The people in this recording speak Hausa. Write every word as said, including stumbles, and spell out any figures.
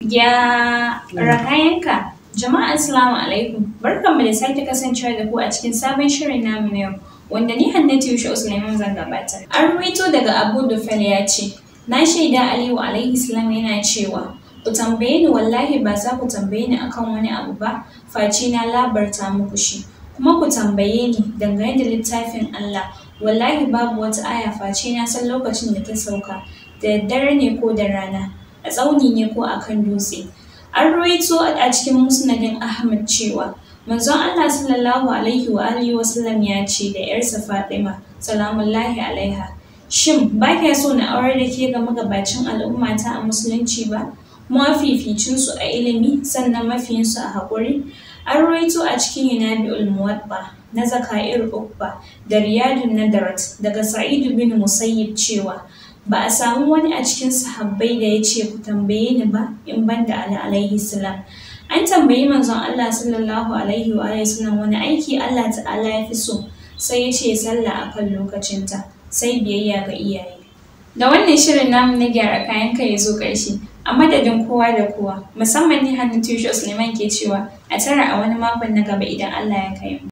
Gyara Kayan Ka. Jama'a assalamu alaikum. Barkanmu da sake kasancewa da ku a cikin sabon shirin namu na yau, wanda ni Hannatu Yusuf Sulaiman zan gabatar. An ruwaito daga Abu Dufal ya ce, na shaida Aliyu alaihi salam yana cewa, ku tambaye ni wallahi ba za ku tambaye ni akan wani abu ba, face na labarta muku shi. Kuma ku tambaye ni dangane da littafin Allah, wallahi babu wata aya face na san lokacin da ta sauka, da daddare ne ko da rana, a tsauni ne ko akan dutse. An ruwaito a cikin musnadin Ahmad cewa manzon Allah sallallahu alaihi wa alihi wasallam ya ce da ‘yarsa Fatima salamullahi alaiha, shin ba kya so na aurar da ke ga magabacin al'ummata a musulunci ba, mafificinsu a ilimi sannan mafiyinsu a haƙuri? An ruwaito a cikin Yunabi'ul Muwatta na Zaka'ir Ukba da Riyadun Nadarat daga Sa'idu bin Musayyib cewa ba a samu wani a cikin sahabbai da ya ce ku tambaye ni ba in ban da Ali alaihi salam. An tambayi manzon Allah sallallahu alaihi wa sallam wani aiki Allah ta'ala ya fi so, sai ya ce sallah akan lokacinta, sai biyayya ga iyaye. Da wannan shirin namu na gyara kayan ka ya zo ƙarshe, a madadin kowa da kowa, musamman ni Hannatu Yusuf Sulaiman ke cewa a tara a wani makon na gaba idan Allah ya kai mu.